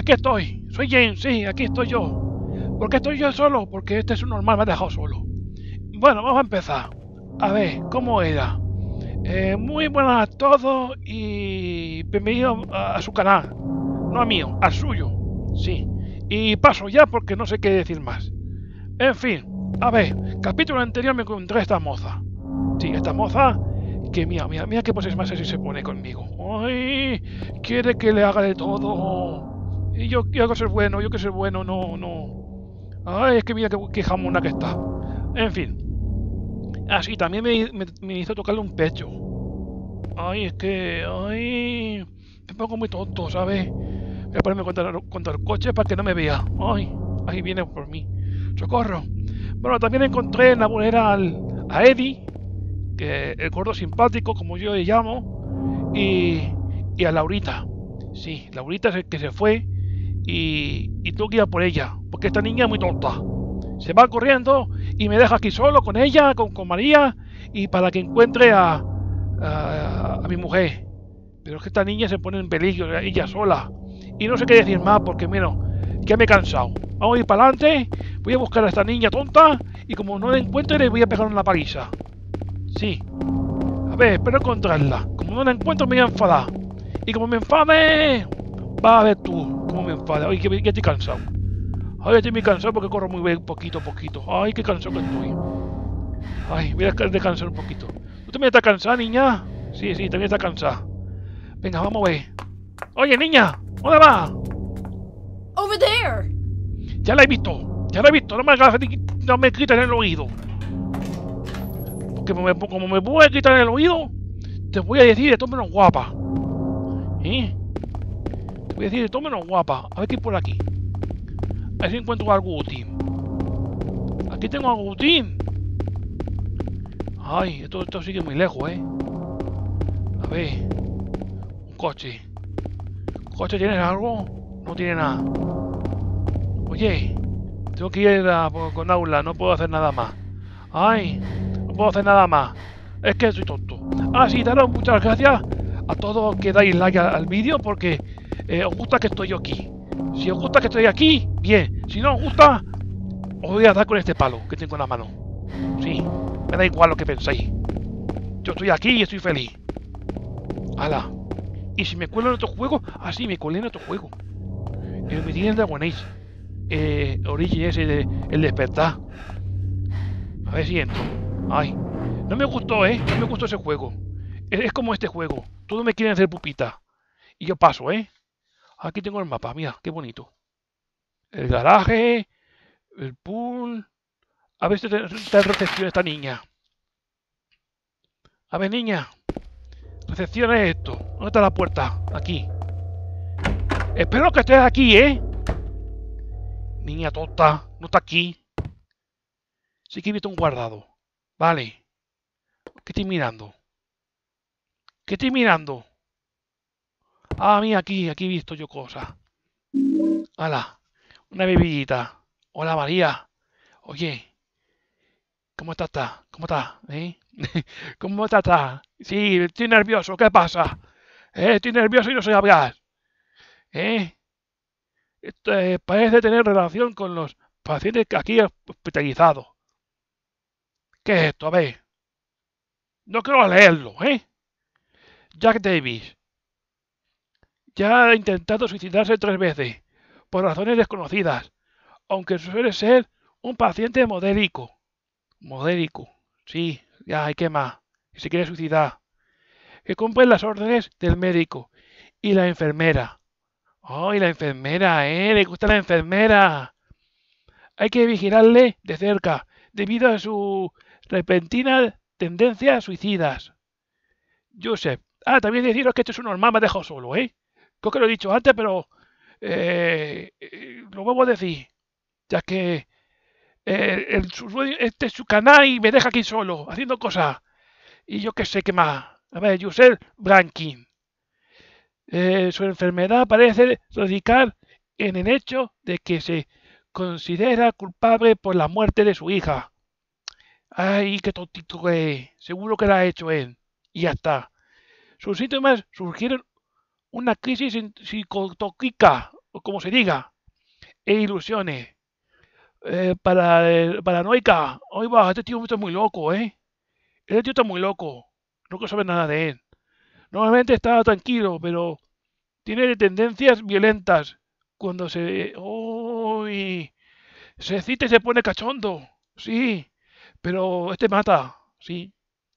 aquí estoy. Soy James, sí, aquí estoy yo. ¿Por qué estoy yo solo? Porque este es un normal, me ha dejado solo. Bueno, vamos a empezar. A ver, ¿cómo era? Muy buenas a todos y bienvenido a su canal. No a mío, al suyo. Sí. Y paso ya porque no sé qué decir más. En fin, a ver, capítulo anterior me encontré a esta moza. Sí, esta moza que mira qué poses más así se pone conmigo. Ay, quiere que le haga de todo. Y yo quiero ser bueno, yo quiero ser bueno, no. Ay, es que mira qué jamona que está. En fin. Así, también me hizo tocarle un pecho. Ay, es que... Ay, me pongo muy tonto, ¿sabes? Voy a ponerme contra el coche para que no me vea. Ay, ahí viene por mí. ¡Socorro! Bueno, también encontré en la bolera a Eddie, que el gordo simpático, como yo le llamo, y a Laurita. Sí, Laurita es el que se fue y tengo que ir a por ella, porque esta niña es muy tonta. Se va corriendo y me deja aquí solo con ella, con María, y para que encuentre a mi mujer. Pero es que esta niña se pone en peligro, ella sola. Y no sé qué decir más, porque mira, ya me he cansado. Vamos a ir para adelante, voy a buscar a esta niña tonta, y como no la encuentre, le voy a pegar una paliza. Sí. A ver, espero encontrarla. Como no la encuentro, me voy a enfadar. Y como me enfade, vas a ver tú cómo me enfada. Ay, que ya estoy cansado. Ay, estoy muy cansado porque corro muy bien, poquito a poquito. Ay, qué cansado que estoy. Ay, voy a descansar un poquito. ¿Tú también estás cansada, niña? Sí, también estás cansada. Venga, vamos a ver. Oye, niña, ¿dónde vas? Over there. Ya la he visto, no me quites el oído. Porque como me voy a quitar el oído, te voy a decir de todo menos guapa. ¿Eh? Te voy a decir de todo menos guapa. A ver qué hay por aquí. A ver si encuentro algo útil. Aquí tengo algo útil. Ay, esto sigue muy lejos, ¿eh? A ver. Un coche. ¿Coche tienes algo? No tiene nada. Oye, tengo que ir con Aula, no puedo hacer nada más. Ay, no puedo hacer nada más. Es que soy tonto. Ah, sí, daros muchas gracias a todos que dais like al vídeo porque os gusta que estoy yo aquí. Si os gusta que estoy aquí, bien. Si no os gusta, os voy a dar con este palo que tengo en la mano. Sí, me da igual lo que penséis. Yo estoy aquí y estoy feliz. ¡Hala! Y si me cuelo en otro juego, sí, me colé en otro juego. Me tiene el Dragon Age. Origin ese el despertar. A ver si entro. Ay, no me gustó, no me gustó ese juego. Es como este juego. Todos me quieren hacer pupita. Y yo paso, Aquí tengo el mapa, mira, qué bonito. El garaje, el pool. A ver si está en recepción esta niña. A ver, niña. Recepción es esto. ¿Dónde está la puerta? Aquí. Espero que estés aquí, Niña tonta, no está aquí. Sí que he visto un guardado. Vale. ¿Qué estoy mirando? ¿Qué estoy mirando? Ah, mira, aquí he visto yo cosas. Hala, una bebidita. Hola, María. Oye, ¿cómo estás? ¿Cómo estás? ¿Cómo estás? Sí, estoy nervioso. ¿Qué pasa? Estoy nervioso y no sé hablar. ¿Eh? Esto, parece tener relación con los pacientes que aquí hospitalizados. ¿Qué es esto? A ver. No quiero leerlo, Jack Davis. Ya ha intentado suicidarse 3 veces, por razones desconocidas, aunque suele ser un paciente modélico. Modélico, sí, ya, ¿y qué más? Que se quiere suicidar. Que cumple las órdenes del médico y la enfermera. ¡Ay, la enfermera, Le gusta la enfermera. Hay que vigilarle de cerca, debido a su repentina tendencia a suicidas. Joseph. También deciros que este es un normal, me ha dejado solo, Creo que lo he dicho antes, pero lo vuelvo a decir, ya que este es su canal y me deja aquí solo, haciendo cosas. Y yo qué sé qué más. A ver, Joseph Brankin. Su enfermedad parece radicar en el hecho de que se considera culpable por la muerte de su hija. Ay, qué tontito que es. Seguro que la ha hecho él. Y ya está. Sus síntomas surgieron una crisis psicotóxica. o como se diga, e ilusiones. Paranoica. Hoy va, este tío está muy loco, ¿eh? Este tío está muy loco. No quiero saber nada de él. Normalmente está tranquilo, pero tiene tendencias violentas. Cuando se... ¡Uy! Se excita y se pone cachondo. Sí, pero este mata. Sí.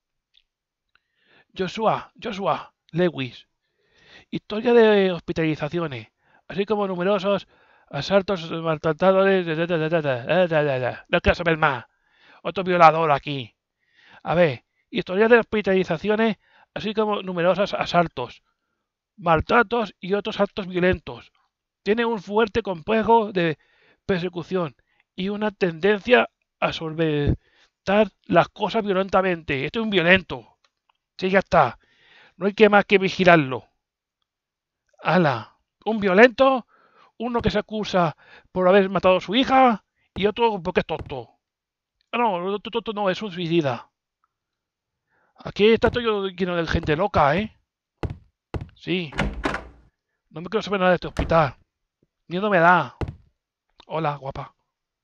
Joshua Lewis. Historia de hospitalizaciones, así como numerosos asaltos maltratadores. No quiero saber más. Otro violador aquí. A ver, historia de hospitalizaciones, así como numerosos asaltos, maltratos y otros actos violentos. Tiene un fuerte complejo de persecución y una tendencia a solventar las cosas violentamente. Esto es un violento. Sí, ya está. No hay que más que vigilarlo. Ala, un violento, uno que se acusa por haber matado a su hija y otro porque es tonto. No, tonto no, es un suicida. Aquí está todo lleno de gente loca, ¿eh? Sí, no me quiero saber nada de este hospital. Miedo me da. Hola, guapa.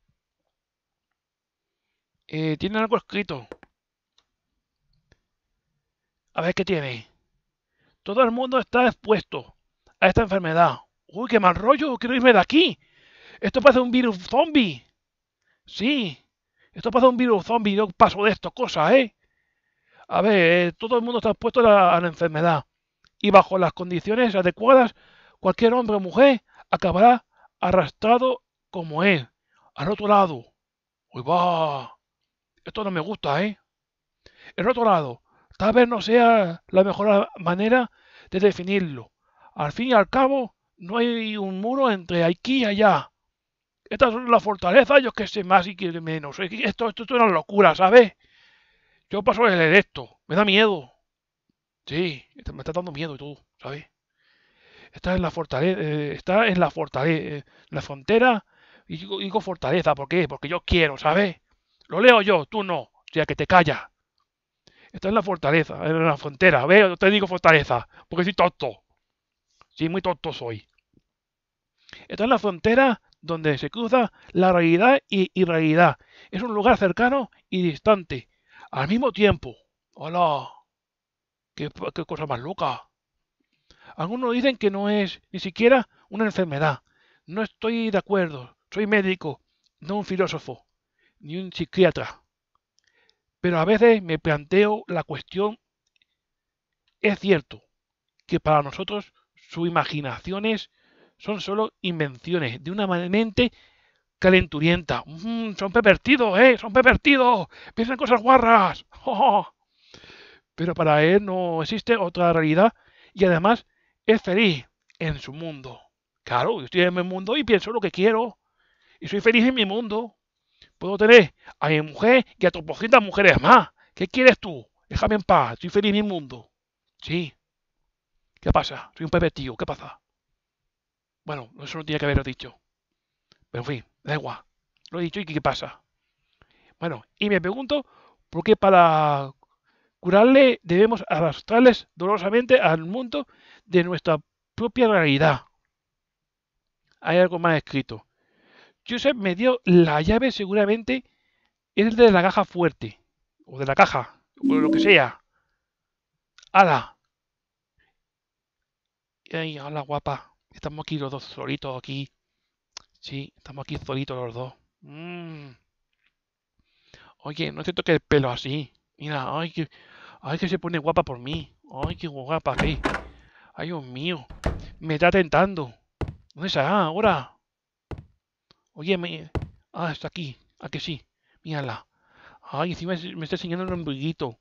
Tiene algo escrito. A ver qué tiene. Todo el mundo está expuesto a esta enfermedad. Uy, qué mal rollo, quiero irme de aquí. Esto parece un virus zombie. Sí, esto parece un virus zombie, yo paso de esto, cosas, ¿eh? A ver, todo el mundo está expuesto a la enfermedad y bajo las condiciones adecuadas, cualquier hombre o mujer acabará arrastrado como él, al otro lado. Uy, va, esto no me gusta, ¿eh? El otro lado, tal vez no sea la mejor manera de definirlo. Al fin y al cabo, no hay un muro entre aquí y allá. Esta es la fortaleza, yo que sé más y que menos. Esto es una locura, ¿sabes? Yo paso de leer esto, me da miedo. Sí, me está dando miedo y todo, ¿sabes? Está en la fortaleza, la frontera, y digo fortaleza, ¿por qué? Porque yo quiero, ¿sabes? Lo leo yo, tú no, o sea que te callas. Está en la fortaleza, en la frontera, ¿ves? Yo te digo fortaleza, porque soy tonto. Sí, muy tonto soy. Está en la frontera donde se cruza la realidad y irrealidad. Es un lugar cercano y distante, al mismo tiempo. Hola, qué cosa más loca. Algunos dicen que no es ni siquiera una enfermedad. No estoy de acuerdo. Soy médico, no un filósofo, ni un psiquiatra. Pero a veces me planteo la cuestión, es cierto que para nosotros sus imaginaciones son solo invenciones de una mente calenturienta. Son pervertidos, ¿eh? Son pervertidos. Piensan cosas guarras. Pero para él no existe otra realidad y además es feliz en su mundo. Claro, yo estoy en mi mundo y pienso lo que quiero. Y soy feliz en mi mundo. Puedo tener a mi mujer y a 200 mujeres más. ¿Qué quieres tú? Déjame en paz. Estoy feliz en mi mundo. Sí. ¿Qué pasa? Soy un pervertido. ¿Qué pasa? Bueno, eso no tenía que haberlo dicho. Pero en fin, da igual. Lo he dicho y ¿qué pasa? Bueno, y me pregunto por qué para curarle debemos arrastrarles dolorosamente al mundo de nuestra propia realidad. Hay algo más escrito. Joseph me dio la llave, seguramente es el de la caja fuerte, o de la caja, o lo que sea. ¡Hala! ¡Ay, hola guapa! Estamos aquí los dos solitos aquí. Sí, estamos aquí solitos los dos. Oye, no te toques el pelo así. Mira, ay, que se pone guapa por mí. Ay, qué guapa que. Ay, Dios mío. Me está tentando. ¿Dónde está ahora? Oye, está aquí. ¿A que sí? Mírala. Ay, encima me está enseñando un ombliguito.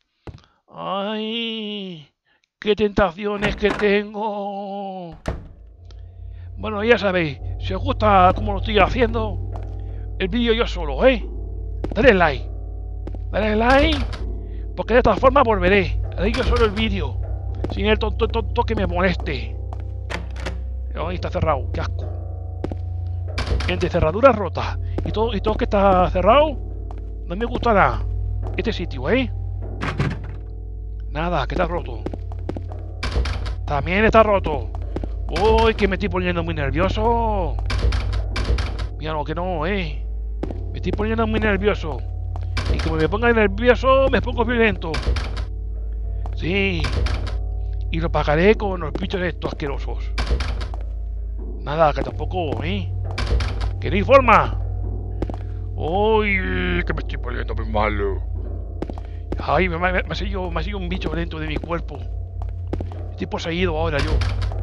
Ay, qué tentaciones que tengo. Bueno, ya sabéis, si os gusta cómo lo estoy haciendo, el vídeo yo solo, ¿eh? Dale like. Dale like, porque de esta forma volveré. Haré yo solo el vídeo, sin el tonto que me moleste. Ahí está cerrado, qué asco. Entre cerraduras rotas y todo que está cerrado, no me gustará este sitio, ¿eh? Nada, que está roto. También está roto. Uy, que me estoy poniendo muy nervioso. Mira lo que no, Me estoy poniendo muy nervioso. Y como me ponga nervioso, me pongo violento. Sí. Y lo pagaré con los bichos estos asquerosos. Nada, que tampoco, ¿Queréis forma? Uy, que me estoy poniendo muy malo. Ay, me ha seguido un bicho dentro de mi cuerpo. Estoy poseído ahora yo.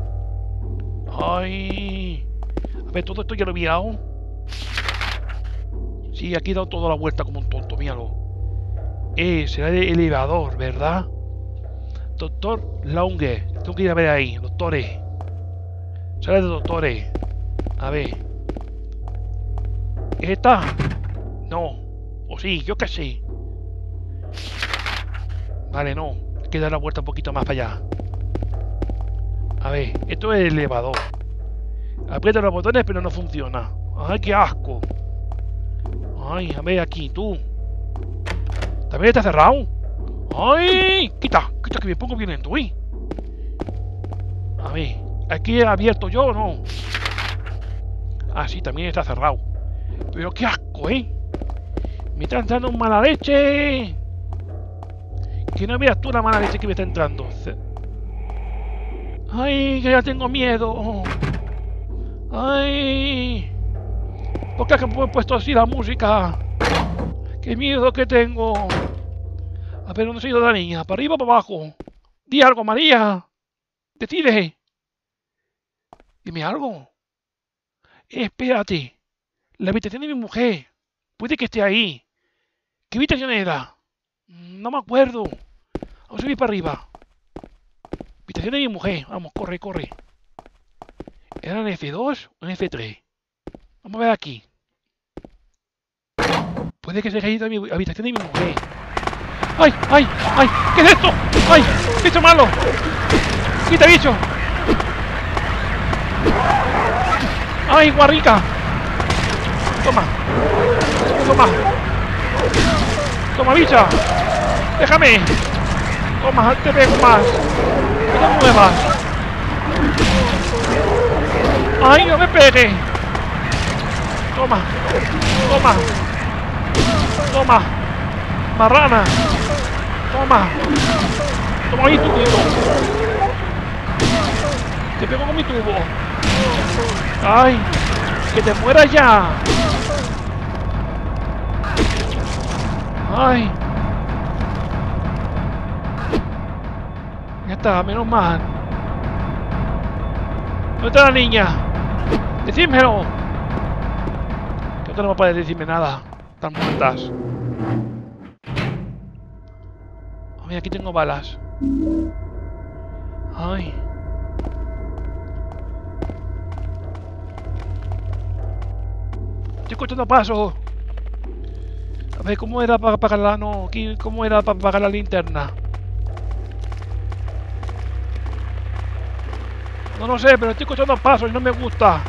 Ay. A ver, todo esto ya lo he mirado. Sí, aquí he dado toda la vuelta como un tonto, míralo. Será el elevador, ¿verdad? Doctor Launge. Tengo que ir a ver ahí, doctores. Sale de doctores. A ver. ¿Es esta? No. O sí, yo qué sé. Vale, no. Hay que dar la vuelta un poquito más para allá. A ver, esto es el elevador. Aprieta los botones pero no funciona. Ay, qué asco. Ay, a ver aquí, tú. ¿También está cerrado? ¡Ay! Quita, quita que me pongo violento, uy. A ver, ¿aquí he abierto yo o no? Ah, sí, también está cerrado. Pero qué asco, Me está entrando un mala leche. Que no veas tú la mala leche que me está entrando. Ay, que ya tengo miedo. Ay. ¿Por qué he puesto así la música? Qué miedo que tengo. A ver, ¿dónde se ha ido la niña? ¿Para arriba o para abajo? Di algo, María. Decide. Dime algo. Espérate. La habitación de mi mujer. Puede que esté ahí. ¿Qué habitación era? No me acuerdo. Vamos a subir para arriba. Habitación de mi mujer. Vamos, corre, corre. ¿Era en F2 o en F3? Vamos a ver aquí. Puede que se haya ido a mi habitación de mi mujer. ¡Ay, ay, ay! ¿Qué es esto? ¡Ay! ¡Bicho malo! ¡Quita, bicho! ¡Ay, guarrica! Toma. Toma. Toma, bicha. Déjame. Toma, te pego más. No te muevas. ¡Ay, no me pegue! Toma. Toma. Toma. Marrana. Toma. Toma mi tubito. Te pego con mi tubo. ¡Ay! ¡Que te mueras ya! ¡Ay! Ya está, menos mal. ¿Dónde está la niña? ¡Decídmelo! Que otra no me puede decirme nada. Están muertas. Mira, aquí tengo balas. Ay. Estoy escuchando pasos. A ver, ¿cómo era para apagar la... No, aquí, ¿cómo era para apagar la linterna? No lo sé, pero estoy escuchando pasos y no me gusta.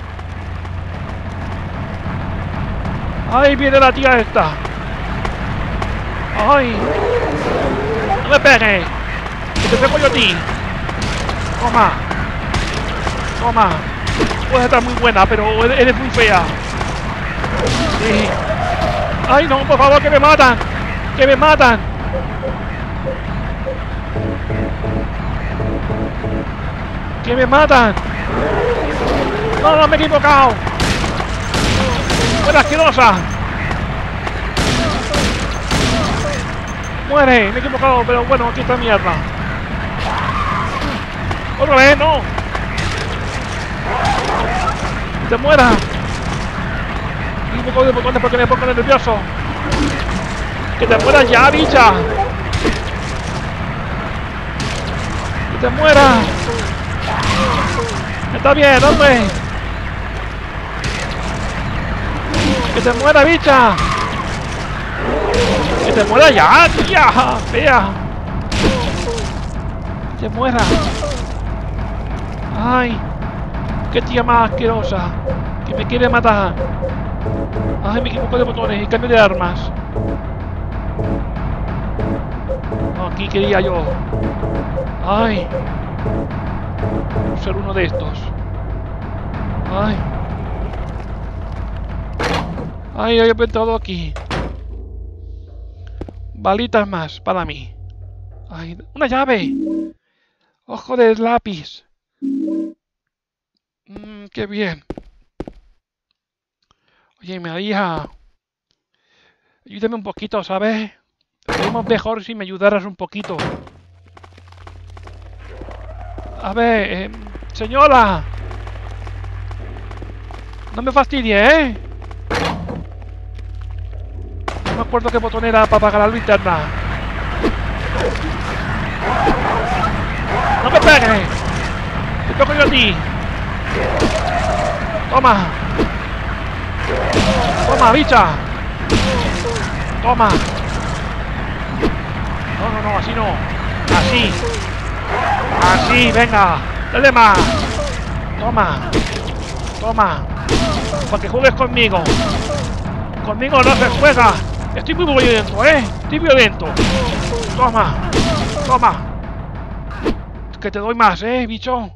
¡Ay, viene la tía esta! ¡Ay! ¡No me pegues! ¡Que te pego yo a ti! ¡Toma! ¡Toma! Puedes estar muy buena, pero eres muy fea. Sí. ¡Ay, no! ¡Por favor, que me matan! ¡Que me matan! ¡Que me matan! ¡No, no, me he equivocado! ¡Buena asquerosa! ¡Muere! Me he equivocado, pero bueno, aquí está mierda. ¡Otra vez, no! ¡Te muera! Y un poco de botones porque me pongo nervioso. ¡Que te mueras ya, bicha! ¡Que te mueras! ¡Está bien, hombre! ¡Que te muera, bicha! ¡Que te muera ya, tía! ¡Fea! ¡Que te muera! ¡Ay! ¡Qué tía más asquerosa! ¡Que me quiere matar! ¡Ay, me equivoco de botones y cambio de armas! No, aquí quería yo. ¡Ay! Ser uno de estos. Ay. Ay, he inventado aquí. Balitas más para mí. Ay, una llave. Ojo de lápiz. Qué bien. Oye, María, ayúdame un poquito, ¿sabes? Sería mejor si me ayudaras un poquito. A ver, señora. No me fastidie, ¿eh? No me acuerdo qué botón era para apagar la linterna. ¡No me pegues! ¡Te toco yo a ti! ¡Toma! ¡Toma, bicha! ¡Toma! No, así no. Así. Así, venga. Dale más. Toma. Toma. Para que juegues conmigo. Conmigo no se juega. Estoy muy violento, ¿eh? Estoy violento. Toma. Toma. Que te doy más, bicho.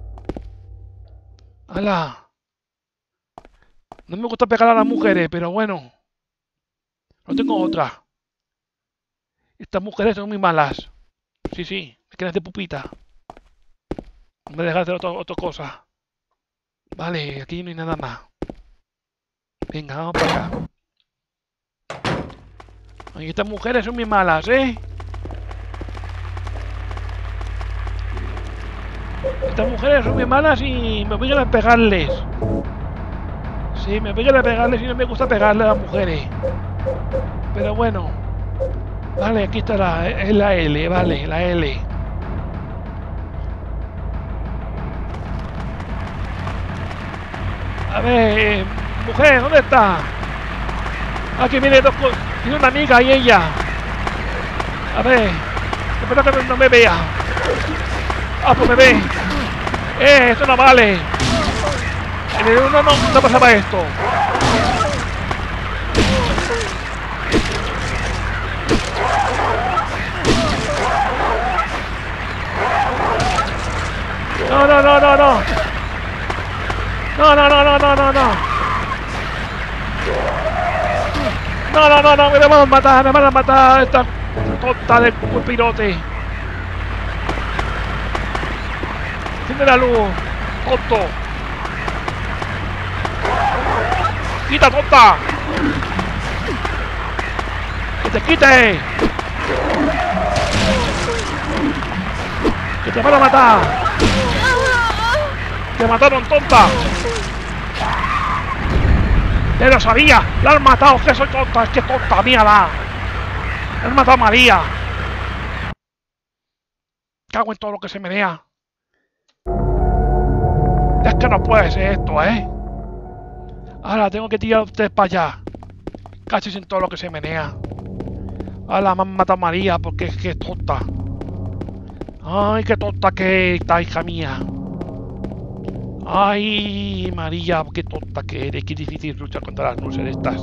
¡Hala! No me gusta pegar a las mujeres, pero bueno. No tengo otra. Estas mujeres son muy malas. Sí, me quieren hacer pupita. No me dejas hacer otra cosa. Vale, aquí no hay nada más. Venga, vamos para acá. Ay, estas mujeres son muy malas, ¿eh? Estas mujeres son muy malas y me obligan a pegarles. Sí, me obligan a pegarles y no me gusta pegarle a las mujeres. Pero bueno. Vale, aquí está la L, vale, la L. A ver, mujer, ¿dónde está? Aquí viene tiene una amiga y ella. A ver, espero que no me vea. Ah, pues me ve. Esto no vale. En el 1 no pasaba esto. No. No, me van a matar esta tonta de pirote. Enciende la luz, tonto. ¡Quita, tonta! ¡Que te quite! ¡Que te van a matar! ¡Te mataron, tonta! ¡Te lo sabía! ¡La han matado! ¡Que soy tonta! ¡Es que tonta! ¡Mírala! ¡La han matado a María! ¡Cago en todo lo que se menea! Es que no puede ser esto, ¿eh? Ahora tengo que tirar a ustedes para allá. Casi en todo lo que se menea. Ahora me han matado a María porque es que es tonta. Ay, qué tonta que está, hija mía. Ay, María, qué tonta que eres. Qué difícil luchar contra las luces estas.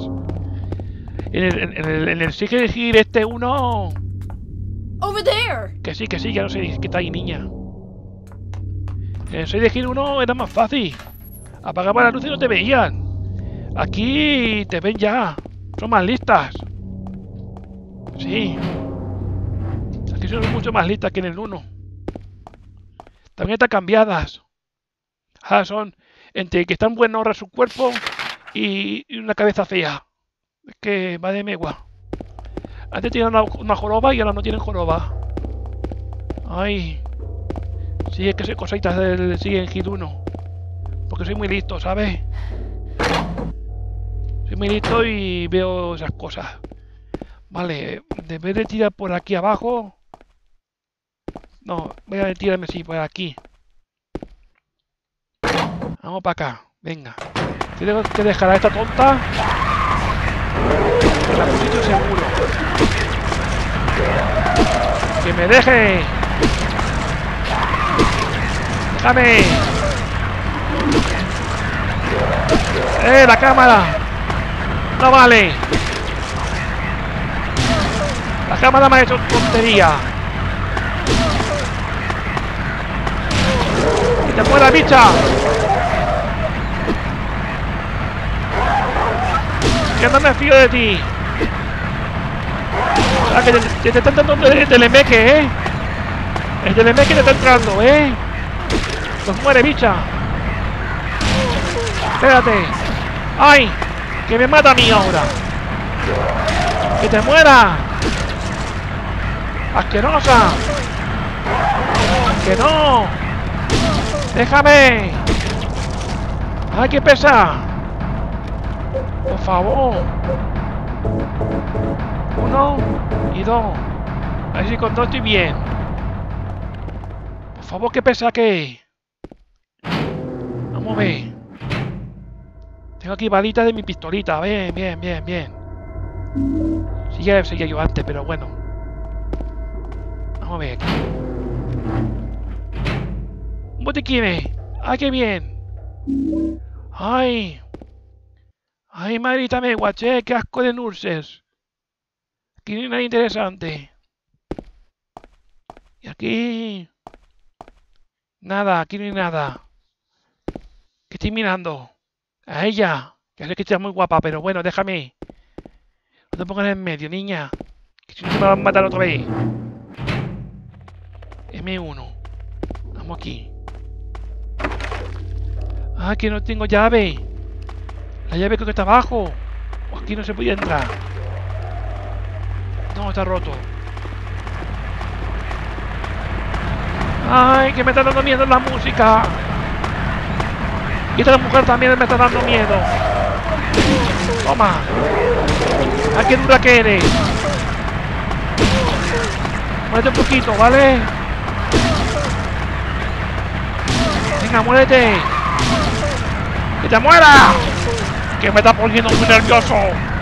En el sigue elegir este uno. Over there. Que sí, ya no sé qué está ahí, niña. En el 6 de Giro 1 era más fácil. Apagaba la luz y no te veían. Aquí te ven ya. Son más listas. Sí. Aquí son mucho más listas que en el 1. También están cambiadas. Ah, son entre que están buenos a su cuerpo y una cabeza fea. Es que va de megua. Antes tenían una joroba y ahora no tienen joroba. Ay. Sí, es que sé cositas del Silent Hill 1. Porque soy muy listo, ¿sabes? Soy muy listo y veo esas cosas. Vale, en vez de tirar por aquí abajo... No, voy a tirarme así, por aquí. Vamos para acá, venga. Tengo que dejar a esta tonta. En la posición seguro. ¡Que me deje! ¡Déjame! ¡La cámara! ¡No vale! La cámara me ha hecho tontería. ¡Que te muera, bicha! ¡Que no me fío de ti! Ah, que te está entrando el telemeque, ¿eh? El telemeque te está entrando, ¿eh? ¡Pues muere, bicha! ¡Espérate! ¡Ay! ¡Que me mata a mí ahora! ¡Que te muera! ¡Asquerosa! ¡Que no! ¡Déjame! ¡Ay, qué pesa! ¡Por favor! 1 y 2. A ver si con 2 estoy bien. Por favor, qué pesa que. Vamos a ver. Tengo aquí balitas de mi pistolita. Bien, bien, bien, bien. Sí, ya seguía yo antes, pero bueno. Vamos a ver aquí. Un botiquín. ¡Ay, qué bien! ¡Ay! ¡Ay, madrita me guaché! ¡Qué asco de nurses! Aquí no hay nada interesante. Y aquí... Nada, aquí no hay nada. ¿Qué estoy mirando? A ella. Que sé que está muy guapa, pero bueno, déjame. No te pongas en medio, niña. Que si no te me van a matar otra vez. M1. Vamos aquí. Ah, que no tengo llave. La llave creo que está abajo. O aquí no se podía entrar. No, está roto. Ay, que me está dando miedo la música. Y esta mujer también me está dando miedo. Toma. Ay, qué dura que eres. Muérete un poquito, ¿vale? Venga, muérete. ¡Que te muera! ¡Que me está poniendo muy nervioso!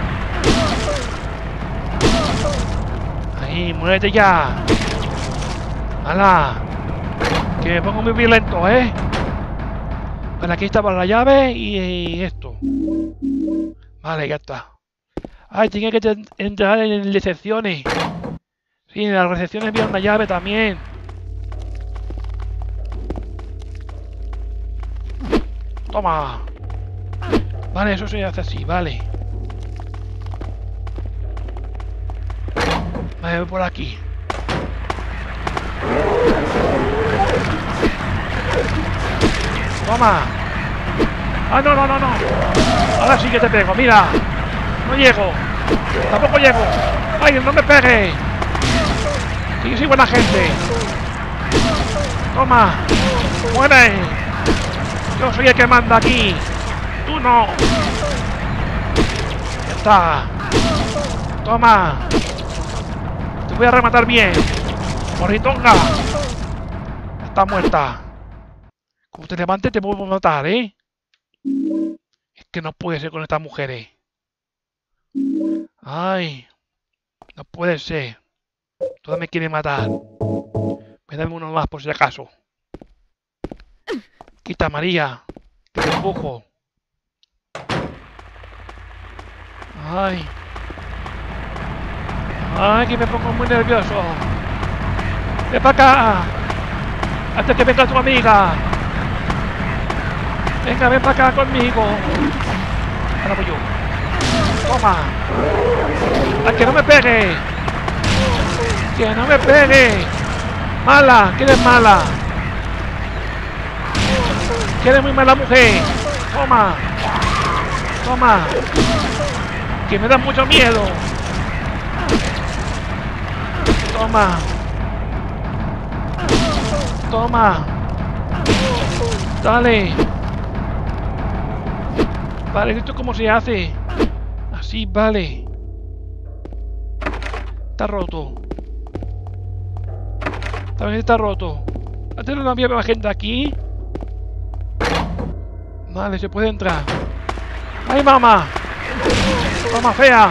Ahí, muérete ya. ¡Hala! Que me pongo muy violento, ¿eh? Bueno, aquí está para la llave y esto. Vale, ya está. Ay, tenía que entrar en recepciones. Sí, en las recepciones había una llave también. Toma. Vale, eso se hace así, vale. Vale, voy por aquí. Toma. Ah, no, no, no, no. Ahora sí que te pego, mira. No llego. Tampoco llego. Ay, no me pegue. Sí, soy buena gente. Toma. Muere. Yo soy el que manda aquí. Tú no. Ya está. Toma. Te voy a rematar bien. Morritonga. Está muerta. Como te levantes te vuelvo a matar, ¿eh? Es que no puede ser con estas mujeres. Ay. No puede ser. Todas me quieren matar. Me dame uno más por si acaso. Quita, María. Que te empujo. Ay. Ay, que me pongo muy nervioso. Ven para acá. Antes que venga tu amiga. Venga, ven para acá conmigo. Ahora voy yo. Toma. ¡Ay, que no me pegue! ¡Que no me pegue! ¡Mala! ¿Que eres mala? ¡Que eres muy mala mujer! ¡Toma! ¡Toma! ¡Que me da mucho miedo! ¡Toma! ¡Toma! ¡Dale! Vale, ¿esto cómo se hace? Así, vale. Está roto. También está roto. Antes no había más gente aquí. Vale, se puede entrar. ¡Ay, mamá! ¡Toma, fea!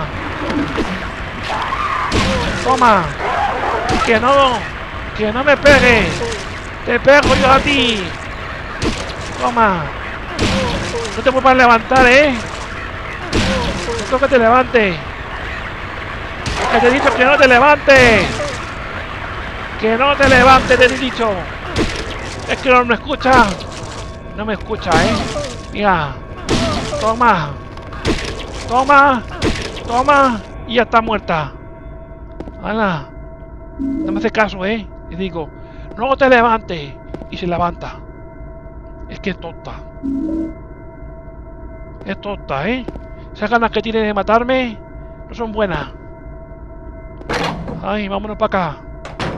¡Toma! ¡Que no! ¡Que no me pegue! ¡Te pego yo a ti! ¡Toma! No te puedes levantar, ¿eh? No que te levantes. Que te he dicho que no te levantes. Que no te levantes, te he dicho. Es que no me escucha. No me escucha, ¿eh? Mira. Toma. Toma. Toma. Y ya está muerta. ¡Hala! No me hace caso, ¿eh? Y digo, no te levantes. Y se levanta. Es que es tonta. Es tonta, ¿eh? Esas ganas que tiene de matarme no son buenas. Ay, vámonos para acá.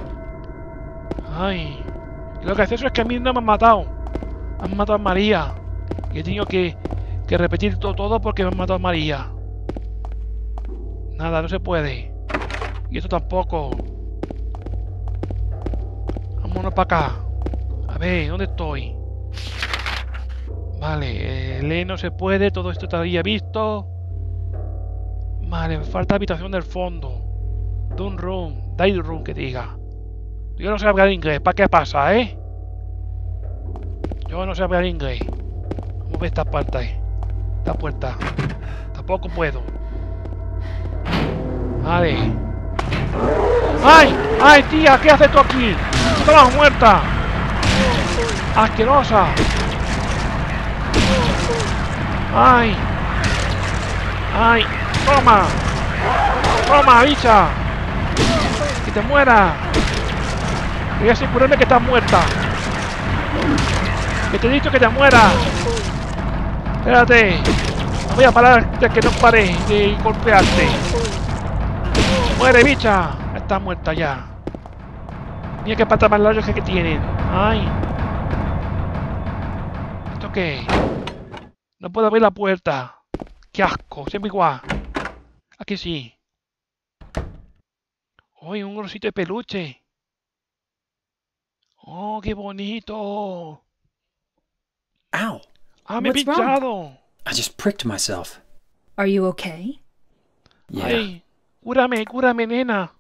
Ay. Lo que hace eso es que a mí no me han matado. Han matado a María. Y he tenido que repetir todo porque me han matado a María. Nada, no se puede. Y esto tampoco. Vámonos para acá. A ver, ¿dónde estoy? Vale, leer no se puede. Todo esto estaría visto. Vale, me falta habitación del fondo. Doom room, dining room que diga. Yo no sé hablar inglés. ¿Para qué pasa, eh? Yo no sé hablar inglés. Vamos a ver esta parte. Esta puerta. Tampoco puedo. Vale. ¡Ay! ¡Ay, tía! ¿Qué haces tú aquí? ¡Tú estabas muerta! ¡Asquerosa! ¡Ay! ¡Ay! ¡Toma! ¡Toma, bicha! ¡Que te muera! Voy a asegurarme que estás muerta. ¡Que te he dicho que te mueras! Espérate. No voy a parar de que no pare de golpearte. ¡Muere, bicha! Está muerta ya. Mira qué patas más largas que tienen. ¡Ay! ¿Esto qué? No puedo abrir la puerta. ¡Qué asco! Siempre igual. Aquí sí. ¡Uy, un osito de peluche! ¡Oh, qué bonito! Ow! ¡Ah, me he What's wrong? pinchado! I just pricked myself. Are you okay? Yeah. ¡Ay! ¡Cúrame, cúrame, nena!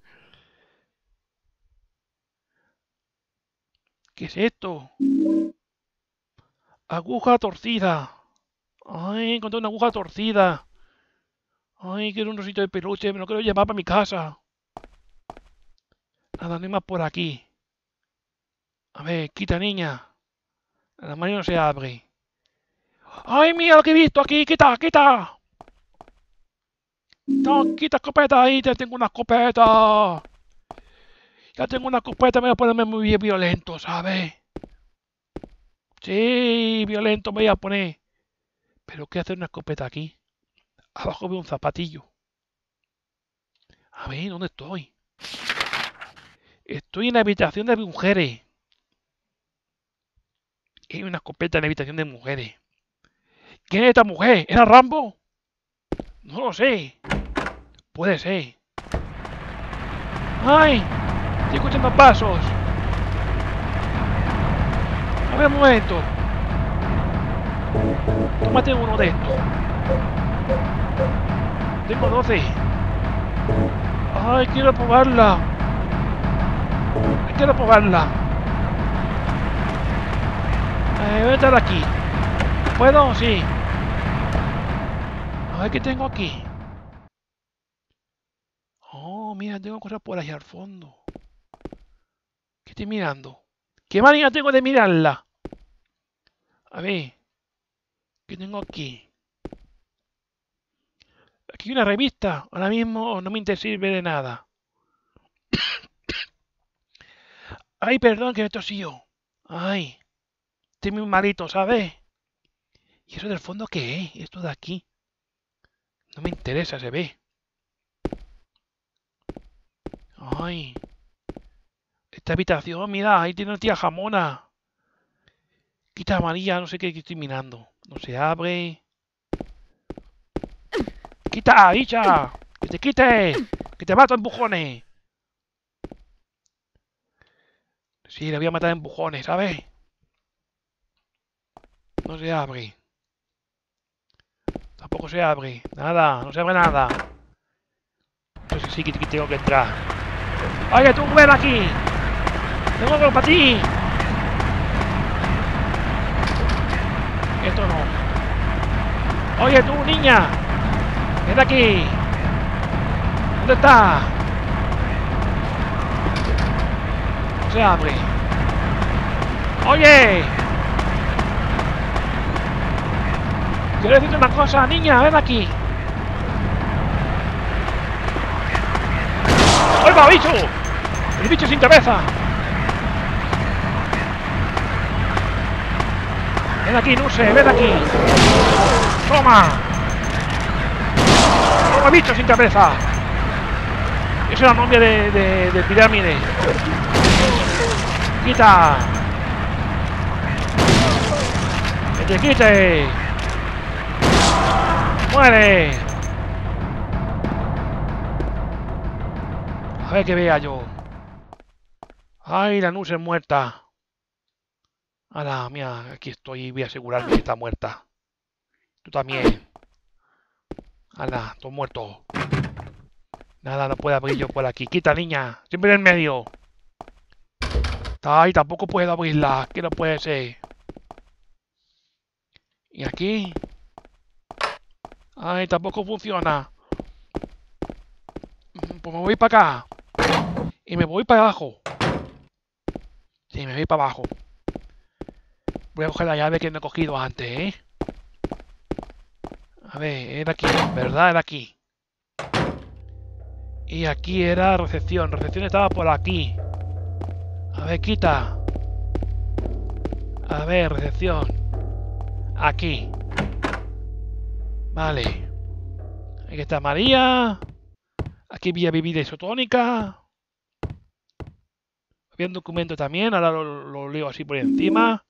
¿Qué es esto? Aguja torcida. Ay, encontré una aguja torcida. Ay, quiero un osito de peluche. Me lo quiero llevar para mi casa. Nada, no hay más por aquí. A ver, quita, niña. La mano no se abre. ¡Ay, mira lo que he visto aquí! ¡Quita, quita! No, quita escopeta ahí. Ya tengo una escopeta. Ya tengo una escopeta. Me voy a ponerme muy violento, ¿sabes? Sí, violento me voy a poner. ¿Pero qué hace una escopeta aquí? Abajo veo un zapatillo. A ver, ¿dónde estoy? Estoy en la habitación de mujeres. Hay una escopeta en la habitación de mujeres. ¿Quién es esta mujer? ¿Era Rambo? No lo sé. Puede ser. ¡Ay! Estoy escuchando pasos. A ver, un momento. Tómate uno de estos. Tengo 12. ¡Ay, quiero probarla! Quiero probarla. Voy a entrar aquí. ¿Puedo? Sí. A ver qué tengo aquí. Oh, mira, tengo cosas por allá al fondo. ¿Qué estoy mirando? ¿Qué manera tengo de mirarla? A ver. ¿Qué tengo aquí? Aquí hay una revista. Ahora mismo no me sirve de nada. Ay, perdón que me he tosido. Ay. Estoy muy malito, ¿sabes? ¿Y eso del fondo qué es? Esto de aquí. No me interesa, se ve. Ay. Esta habitación, mira, ahí tiene una tía jamona. Quita amarilla, no sé qué estoy mirando. No se abre. ¡Quita, bicha! ¡Que te quite! ¡Que te mato a empujones! Sí, le voy a matar a empujones, ¿sabes? No se abre. Tampoco se abre. Nada, no se abre nada. Entonces sí que tengo que entrar. ¡Oye, tú, ven aquí! ¡Tengo algo para ti! Esto no. ¡Oye, tú, niña! ¡Ven aquí! ¿Dónde está? No se abre. Oye. Quiero decirte una cosa, niña, ven aquí. ¡Oiga, bicho! ¡El bicho sin cabeza! Ven aquí, Nuse, ven aquí. ¡Toma! ¡Toma, bicho sin cabeza! Es la novia de pirámide. ¡Quita! ¡Que te quite! ¡Muere! A ver que vea yo. ¡Ay, la Nuse es muerta! Ahora, mira, aquí estoy y voy a asegurarme que está muerta. Tú también. Anda, todo muerto. Nada, no puedo abrir yo por aquí. Quita, niña. Siempre en el medio. Ay, tampoco puedo abrirla. Que no puede ser. ¿Y aquí? Ay, tampoco funciona. Pues me voy para acá. Y me voy para abajo. Sí, me voy para abajo. Voy a coger la llave que no he cogido antes, ¿eh? A ver, era aquí, ¿verdad? Era aquí. Y aquí era recepción. Recepción estaba por aquí. A ver, quita. A ver, recepción. Aquí. Vale. Aquí está María. Aquí había bebida isotónica. Había un documento también. Ahora lo leo así por encima.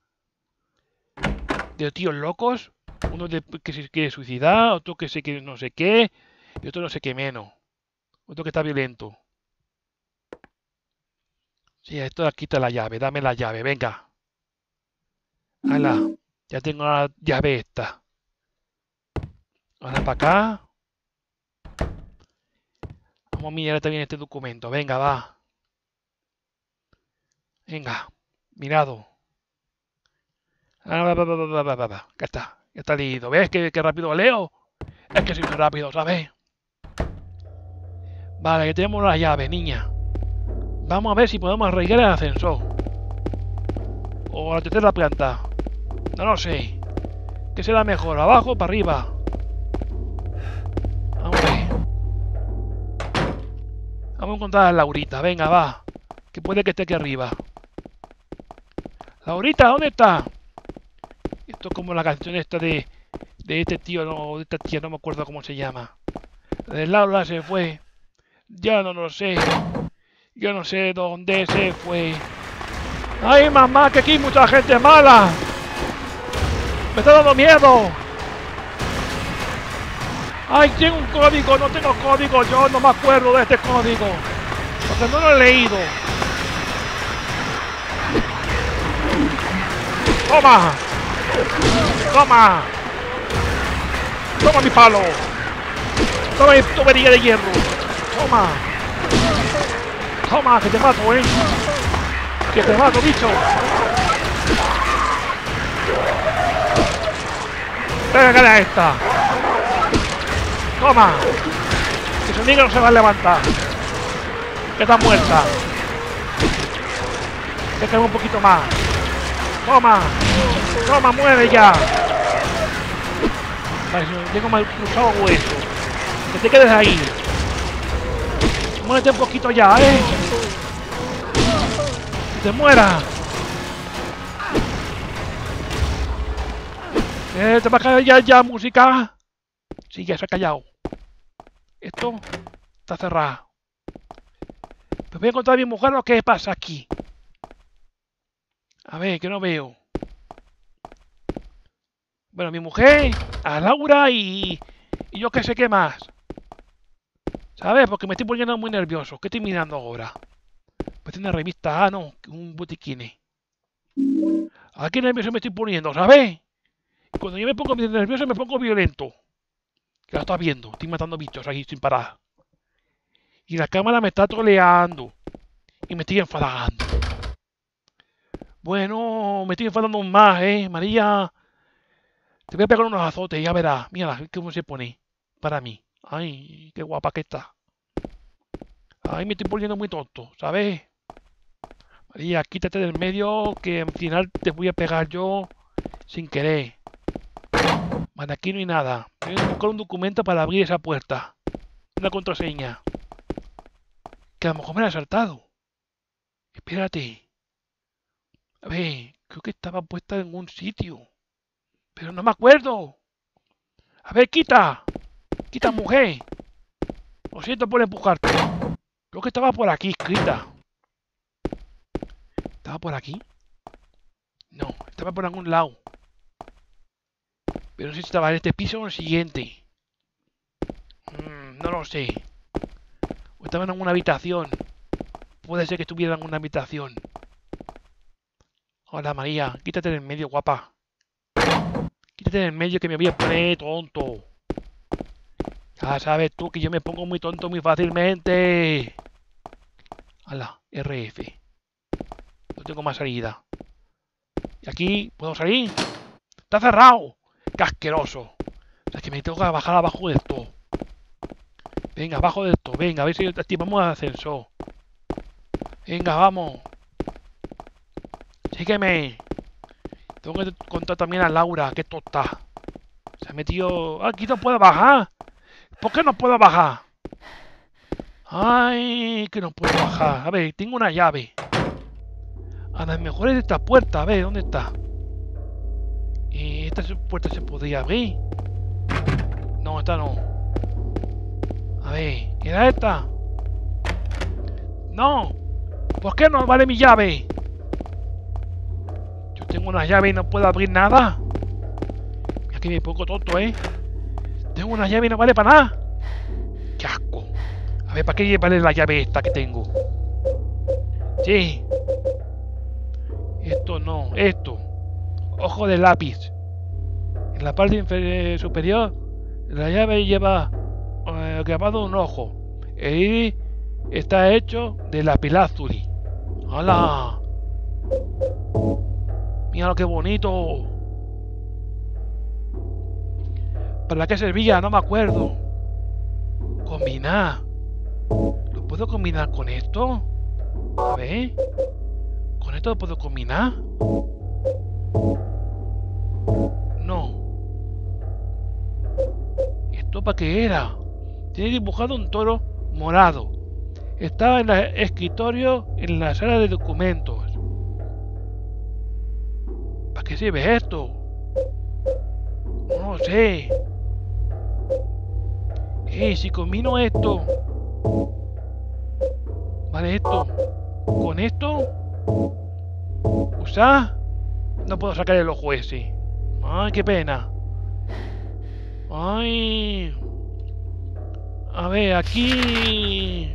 De tíos locos. Uno que se quiere suicidar. Otro que se quiere no sé qué. Y otro no sé qué menos. Otro que está violento. Sí, esto aquí está la llave. Dame la llave, venga. Hala, ya tengo la llave esta. Ahora para acá. Vamos a mirar también este documento. Venga, va. Venga, mirado. Ya está. Ya está leído. ¿Ves qué rápido leo? Es que soy muy rápido, ¿sabes? Vale, que tenemos la llave, niña. Vamos a ver si podemos arreglar el ascensor. O la tercera planta. No lo sé. ¿Qué será mejor? ¿Abajo o para arriba? Vamos a ver. Vamos a encontrar a Laurita. Venga, va. Que puede que esté aquí arriba. Laurita, ¿dónde está? Esto es como la canción esta de este tío, no, de esta tía, no me acuerdo cómo se llama. Laura se fue. Ya no lo sé. Yo no sé dónde se fue. ¡Ay, mamá! Que aquí hay mucha gente mala. Me está dando miedo. ¡Ay, tengo un código! No tengo código. Yo no me acuerdo de este código. Porque no lo he leído. ¡Toma! ¡Toma! ¡Toma mi palo! ¡Toma mi tubería de hierro! ¡Toma! ¡Toma! ¡Que te mato, eh! ¡Que te mato, bicho! ¡Venga, a esta! ¡Toma! Que su niño no se va a levantar. Que está muerta. Déjame un poquito más. ¡Toma! ¡Toma, muere ya! Vale, tengo mal cruzado hueso. Que te quedes ahí. Muérete un poquito ya, ¿eh? ¡Que te muera! ¿Te va a callar ya, música? Sí, ya se ha callado. Esto está cerrado. Pues voy a encontrar a mi mujer lo que pasa aquí. A ver, que no veo. Bueno, mi mujer, a Laura y yo que sé qué más. ¿Sabes? Porque me estoy poniendo muy nervioso. ¿Qué estoy mirando ahora? Pues una revista. Ah, no, un botiquín. Aquí nervioso me estoy poniendo, ¿sabes? Cuando yo me pongo nervioso me pongo violento. Que lo estás viendo. Estoy matando bichos aquí sin parar. Y la cámara me está troleando. Y me estoy enfadando. Bueno, me estoy enfadando más, María. Te voy a pegar unos azotes, ya verás. Mira cómo se pone. Para mí. Ay, qué guapa que está. Ay, me estoy poniendo muy tonto, ¿sabes? María, quítate del medio que al final te voy a pegar yo sin querer. Vale, aquí no hay nada. Tengo que buscar un documento para abrir esa puerta. Una contraseña. Que a lo mejor me la he saltado. Espérate. A ver, creo que estaba puesta en un sitio. Pero no me acuerdo. A ver, quita. Quita, mujer. Lo siento por empujarte. Creo que estaba por aquí escrita. ¿Estaba por aquí? No, estaba por algún lado. Pero no sé si estaba en este piso o en el siguiente. No lo sé. O estaba en alguna habitación. Puede ser que estuviera en alguna habitación. Hola, María. Quítate del medio, guapa. Quítate del medio que me voy a poner tonto. Ya sabes tú que yo me pongo muy tonto muy fácilmente. Hala, RF. No tengo más salida. ¿Y aquí puedo salir? ¡Está cerrado! ¡Qué asqueroso! O sea, que me tengo que bajar abajo de esto. Venga, abajo de esto. Venga, a ver si activamos el ascensor. Venga, vamos. Sígueme. Tengo que contar también a Laura, que tonta. Se ha metido... Aquí no puedo bajar. ¿Por qué no puedo bajar? Ay, que no puedo bajar. A ver, tengo una llave. A lo mejor es de esta puerta. A ver, ¿dónde está? ¿Esta puerta se podría abrir? No, esta no. A ver, ¿era esta? No. ¿Por qué no vale mi llave? Yo tengo una llave y no puedo abrir nada. Aquí me pongo tonto, ¿eh? Tengo una llave y no vale para nada. ¡Qué asco! A ver, ¿para qué vale la llave esta que tengo? Sí. Esto no, esto. Ojo de lápiz. En la parte superior, la llave lleva grabado un ojo. El iris está hecho de lapislázuli. ¡Hala! Mira lo que bonito. ¿Para qué servía? No me acuerdo. Combinar. ¿Lo puedo combinar con esto? A ver. ¿Con esto lo puedo combinar? No. ¿Esto para qué era? Tiene dibujado un toro morado. Estaba en el escritorio en la sala de documentos. ¿Para qué sirve esto? No lo sé. Si combino esto. Vale, esto. Con esto. Usar. No puedo sacar el ojo ese. Ay, qué pena. Ay. A ver, aquí.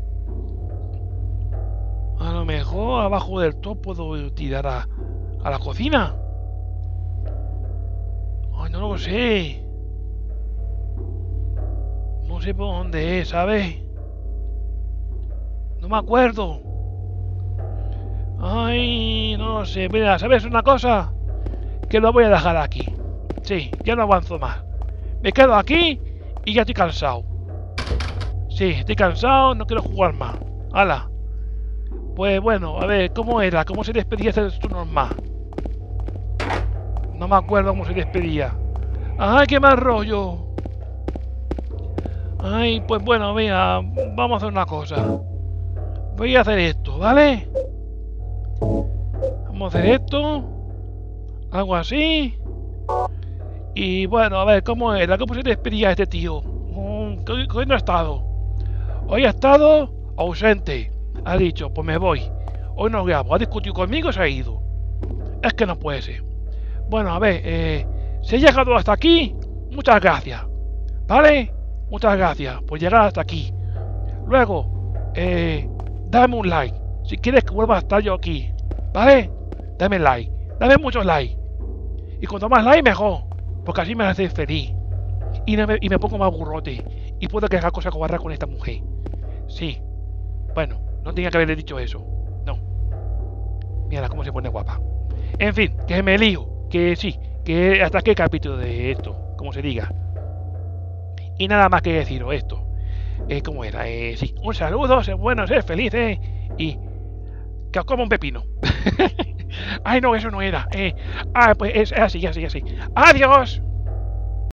A lo mejor abajo del todo puedo tirar a la cocina. Ay, no lo sé. No sé por dónde es, ¿sabes? No me acuerdo. Ay, no lo sé. Mira, ¿sabes una cosa? Que lo voy a dejar aquí. Sí, ya no avanzo más. Me quedo aquí y ya estoy cansado. Sí, estoy cansado, no quiero jugar más. ¡Hala! Pues bueno, a ver, ¿cómo era? ¿Cómo se despedía ese normal? No me acuerdo cómo se despedía. ¡Ay, qué mal rollo! Ay, pues bueno, mira, vamos a hacer una cosa. Voy a hacer esto, ¿vale? Vamos a hacer esto. Algo así. Y bueno, a ver, ¿cómo era? ¿Cómo se despedía este tío? ¿Hoy no ha estado? Hoy ha estado ausente. Ha dicho, pues me voy. Hoy no grabo. Ha discutido conmigo y se ha ido. Es que no puede ser. Bueno, a ver, si he llegado hasta aquí, muchas gracias. ¿Vale? Muchas gracias por llegar hasta aquí. Luego, dame un like. Si quieres que vuelva a estar yo aquí. ¿Vale? Dame like. Dame muchos likes. Y cuanto más like, mejor. Porque así me hace feliz. Y me pongo más burrote. Y puedo que haga cosas cobarras con esta mujer. Sí. Bueno, no tenía que haberle dicho eso. No. Mira cómo se pone guapa. En fin, que me lío. Que sí. Que hasta qué capítulo de esto. Como se diga. Y nada más que deciros esto. ¿Cómo era? Sí. Un saludo. Ser bueno, ser felices. Y Que os como un pepino. Ay, no, eso no era. Pues es así, así, así. ¡Adiós!